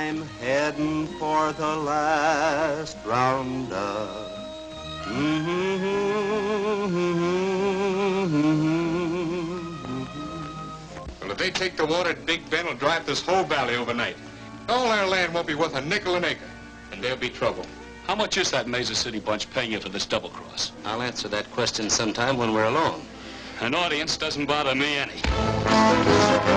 I'm heading for the last roundup. Well, if they take the water, Big Ben will dry up this whole valley overnight. All our land won't be worth a nickel an acre, and there'll be trouble. How much is that Mesa City bunch paying you for this double cross? I'll answer that question sometime when we're alone. An audience doesn't bother me any.